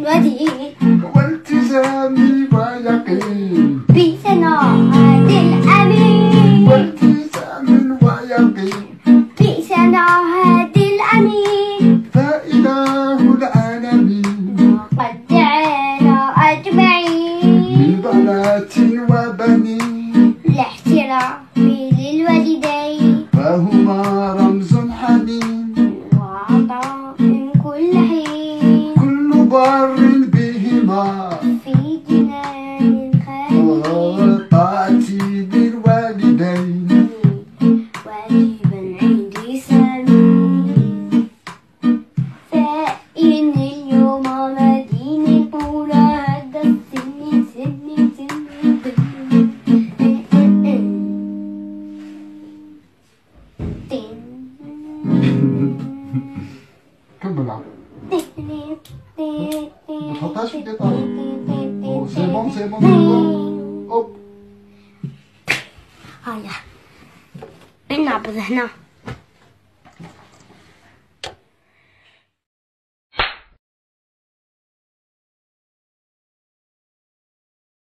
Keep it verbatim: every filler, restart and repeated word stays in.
ودين والتزامي ويقين بسناعة الأمين والتزام ويقين بسناعة الأمين فإله العالمين قد دعانا أجمعين ببنات وبنين لاحترام للوالدين فهما رمز حنين وعطاء كل حين كل بار بهما في جنان الخير وطاعتي للوالدين واجبا عندي سامي فإن اليوم مدين البولى هذا السن سن سن كمل عم ما تحطهاش في القطار. سي بون سي بون سي بون. اوب هيا نلعب هنا.